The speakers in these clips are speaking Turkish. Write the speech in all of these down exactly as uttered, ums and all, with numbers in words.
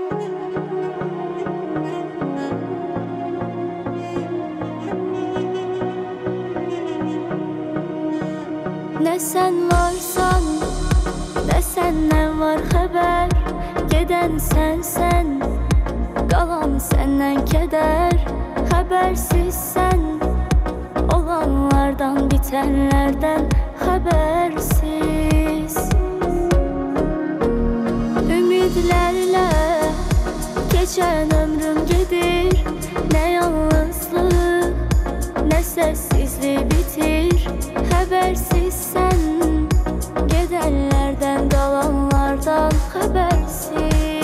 Ne sen varsan, ne senden var haber. Geden sensen, kalan senden keder. Habersiz sen, olanlardan bitenlerden habersiz. Ümidlerle geçen ömrüm gedir. Ne yalnızlık, ne sessizliği bitir. Habersiz sen, gidenlerden kalanlardan habersiz.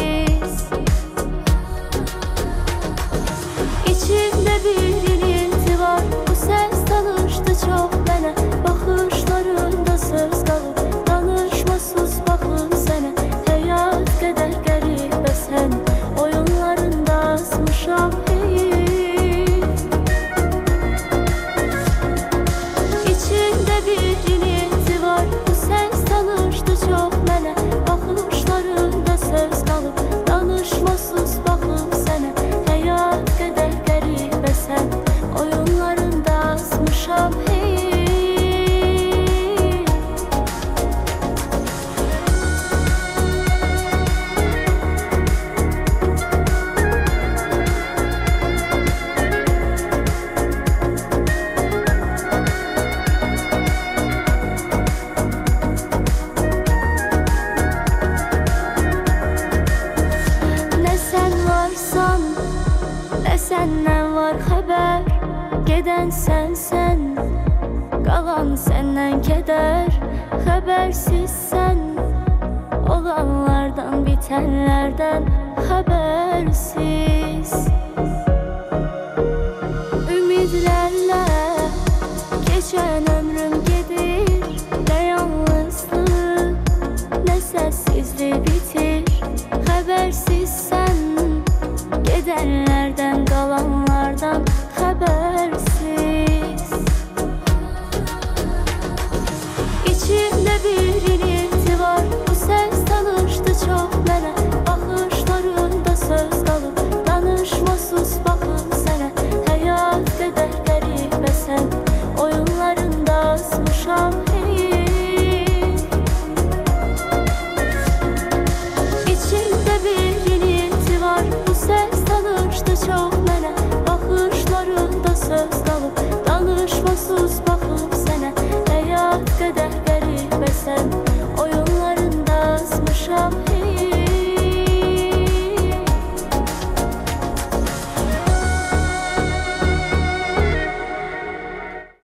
İçimde bir inilti var, bu ses tanıştı çok bana. Bakışlarında söz kalıp, danışmasız bakın sana. Hayat kadar garip sen, oyunlarında azmışam hey. İçimde bir inilti var, bu ses tanıştı çok bana. Bakışlarında söz kalıp, danışmasız bakın sana. Hayat kadar garip sen, oyunlarında azmışam hey. Ne sen varsan, ne senden var haber. Geden sensen, kalan senden keder. Habersiz sen, olanlardan bitenlerden habersiz. Ümidlerle geçen ömrüm gedir. Ne yalnızlık, ne sessizliği bitir.